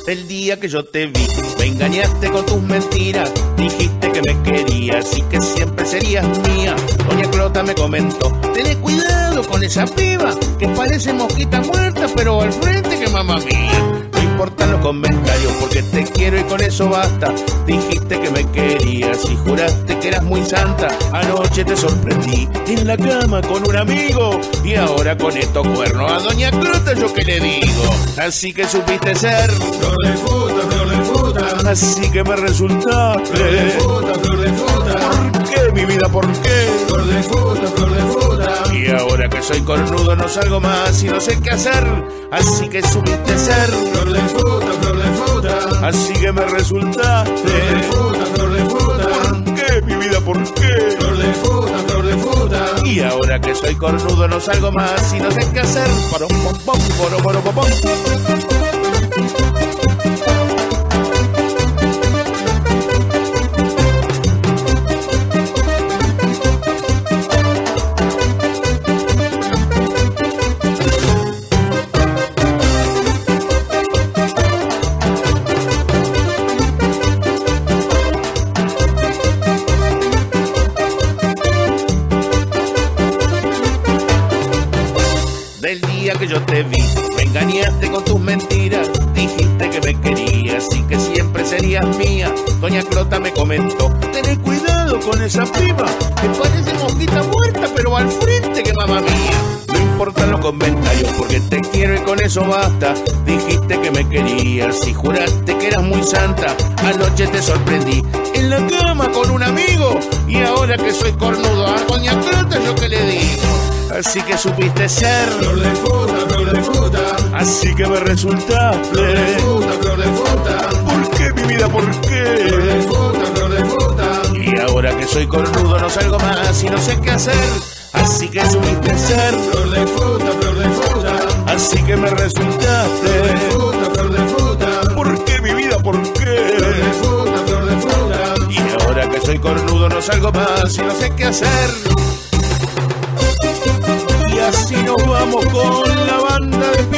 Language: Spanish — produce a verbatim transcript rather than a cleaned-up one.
El día que yo te vi, me engañaste con tus mentiras. Dijiste que me querías y que siempre serías mía. Doña Clota me comentó: tenés cuidado con esa piba, que parece mosquita muerta, pero al frente que mamá mía. No importan los comentarios porque te quiero y con eso basta. Dijiste que me querías y juraste que eras muy santa. Anoche te sorprendí en la cama con un amigo y ahora con estos cuernos a Doña Clota yo qué le digo. Así que supiste ser flor de fruta, flor de fruta. Así que me resultaste Flor de fruta, flor de fruta. ¿Por qué, mi vida, por qué? Flor de fruta, flor de fruta. Y ahora que soy cornudo no salgo más y no sé qué hacer. Así que supiste ser flor de fruta, flor de fruta. Así que me resultaste flor de fruta, flor de fruta. ¿Por qué, mi vida, por qué? Flor de fruta, flor de fruta. Y ahora que soy cornudo no salgo más y no sé qué hacer. Poro, pom, pom, poro, poro, pom, pom. Del día que yo te vi, me engañaste con tus mentiras. Dijiste que me querías y que siempre serías mía. Doña Clota me comentó: tenés cuidado con esa piba, que parece mosquita muerta, pero al frente que mamá mía. No importan los comentarios porque te quiero y con eso basta. Dijiste que me querías y juraste que eras muy santa. Anoche te sorprendí en la cama con un amigo y ahora que soy cornudo a Doña Clota yo qué le digo. Así que supiste ser flor de fruta, flor de fruta. Así que me resultaste flor de fruta, flor de fruta. ¿Por qué, mi vida, por qué? Flor de fruta, flor de fruta. Y ahora que soy cornudo no salgo más y no sé qué hacer. Así que supiste ser flor de fruta, flor de fruta. Así que me resultaste flor de fruta, flor de fruta. ¿Por qué, mi vida, por qué? Flor de fruta, flor de fruta. Y ahora que soy cornudo no salgo más y no sé qué hacer. Y así nos vamos con la banda de